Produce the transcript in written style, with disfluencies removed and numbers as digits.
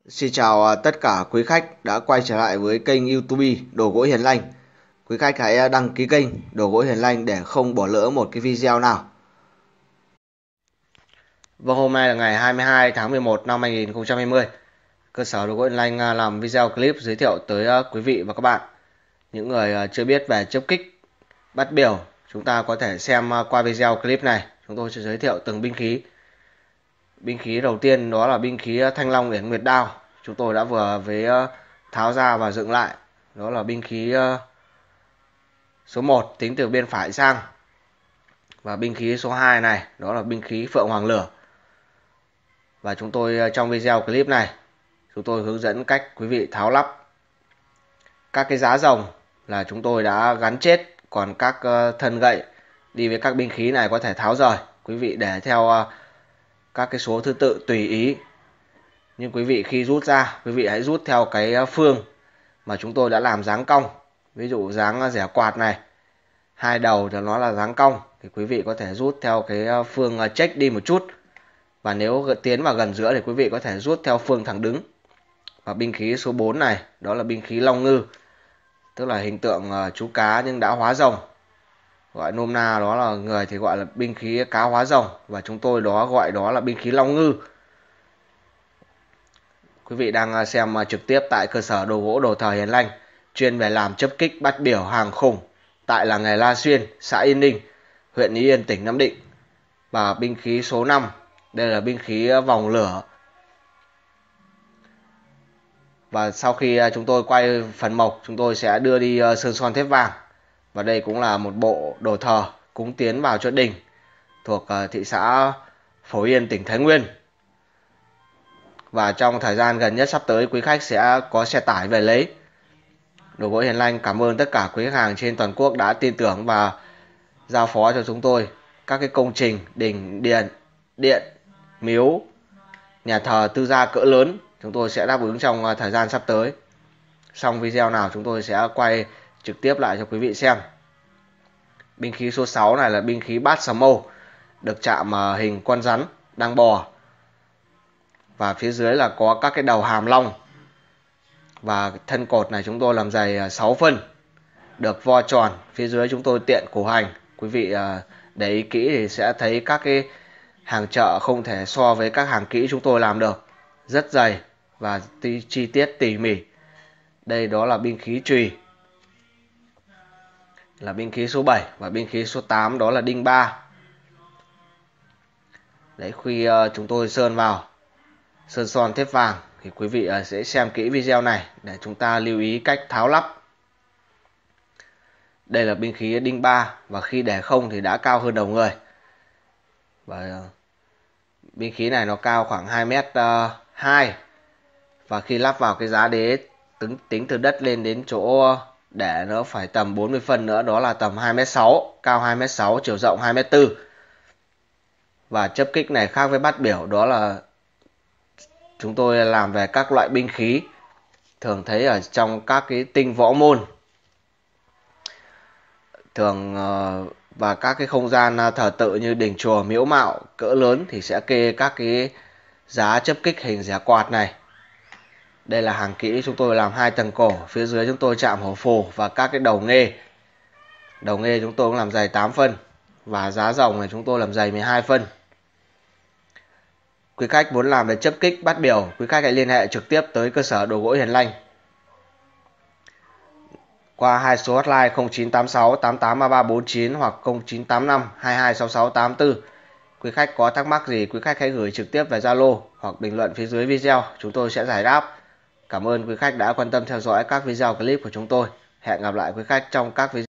Xin chào tất cả quý khách đã quay trở lại với kênh YouTube Đồ Gỗ Hiền Lành. Quý khách hãy đăng ký kênh Đồ Gỗ Hiền Lành để không bỏ lỡ một cái video nào. Và hôm nay là ngày 22 tháng 11 năm 2020. Cơ sở Đồ Gỗ Hiền Lành làm video clip giới thiệu tới quý vị và các bạn những người chưa biết về chớp kích bát biểu. Chúng ta có thể xem qua video clip này. Chúng tôi sẽ giới thiệu từng binh khí. Binh khí đầu tiên đó là binh khí Thanh Long Uyển Nguyệt Đao. Chúng tôi đã vừa tháo ra và dựng lại. Đó là binh khí số 1 tính từ bên phải sang. Và binh khí số 2 này đó là binh khí Phượng Hoàng Lửa. Và chúng tôi trong video clip này chúng tôi hướng dẫn cách quý vị tháo lắp. Các cái giá rồng là chúng tôi đã gắn chết, còn các thân gậy đi với các binh khí này có thể tháo rời. Quý vị để theo các cái số thứ tự tùy ý. Nhưng quý vị khi rút ra, quý vị hãy rút theo cái phương mà chúng tôi đã làm dáng cong. Ví dụ dáng rẻ quạt này, hai đầu thì nó là dáng cong, thì quý vị có thể rút theo cái phương check đi một chút. Và nếu tiến vào gần giữa thì quý vị có thể rút theo phương thẳng đứng. Và binh khí số 4 này, đó là binh khí Long Ngư, tức là hình tượng chú cá nhưng đã hóa rồng. Gọi nôm na đó là người thì gọi là binh khí cá hóa rồng, và chúng tôi gọi đó là binh khí Long Ngư. Quý vị đang xem trực tiếp tại cơ sở đồ gỗ Đồ Thời Hiền Lành, chuyên về làm chớp kích bát biểu hàng khủng tại làng nghề La Xuyên, xã Yên Ninh, huyện Ý Yên, tỉnh Nam Định. Và binh khí số 5, đây là binh khí vòng lửa. Và sau khi chúng tôi quay phần mộc, chúng tôi sẽ đưa đi sơn son thép vàng. Và đây cũng là một bộ đồ thờ cúng tiến vào chợ Đình thuộc thị xã Phổ Yên, tỉnh Thái Nguyên. Và trong thời gian gần nhất sắp tới, quý khách sẽ có xe tải về lấy. Đồ Gỗ Hiền Lành cảm ơn tất cả quý khách hàng trên toàn quốc đã tin tưởng và giao phó cho chúng tôi các cái công trình đình điện, miếu, nhà thờ tư gia cỡ lớn. Chúng tôi sẽ đáp ứng trong thời gian sắp tới. Xong video nào chúng tôi sẽ quay trực tiếp lại cho quý vị xem. Binh khí số 6 này là binh khí bát sầm mâu, được chạm hình con rắn đang bò. Và phía dưới là có các cái đầu hàm long. Và thân cột này chúng tôi làm dày 6 phân, được vo tròn. Phía dưới chúng tôi tiện củ hành. Quý vị để ý kỹ thì sẽ thấy các cái hàng chợ không thể so với các hàng kỹ chúng tôi làm được. Rất dày và chi tiết tỉ mỉ. Đây đó là binh khí chùy, là binh khí số 7. Và binh khí số 8 đó là đinh ba. Đấy, khi chúng tôi sơn vào sơn son thép vàng thì quý vị sẽ xem kỹ video này để chúng ta lưu ý cách tháo lắp. Đây là binh khí đinh ba, và khi để không thì đã cao hơn đầu người. Và binh khí này nó cao khoảng 2m2. Và khi lắp vào cái giá đế tính từ đất lên đến chỗ để nó phải tầm 40 phân nữa, đó là tầm 2m6, cao 2m6, chiều rộng 2m4. Và chớp kích này khác với bát biểu, đó là chúng tôi làm về các loại binh khí thường thấy ở trong các cái tinh võ môn thường, và các cái không gian thờ tự như đình chùa miếu mạo cỡ lớn thì sẽ kê các cái giá chớp kích hình rẻ quạt này. Đây là hàng kỹ, chúng tôi làm 2 tầng cổ, phía dưới chúng tôi chạm hổ phù và các cái đầu nghê. Đầu nghê chúng tôi cũng làm dày 8 phân, và giá rồng này chúng tôi làm dày 12 phân. Quý khách muốn làm về chớp kích bát biểu, quý khách hãy liên hệ trực tiếp tới cơ sở Đồ Gỗ Hiền Lành qua hai số hotline 0986 883349 hoặc 0985 226684. Quý khách có thắc mắc gì, quý khách hãy gửi trực tiếp về Zalo hoặc bình luận phía dưới video, chúng tôi sẽ giải đáp. Cảm ơn quý khách đã quan tâm theo dõi các video clip của chúng tôi. Hẹn gặp lại quý khách trong các video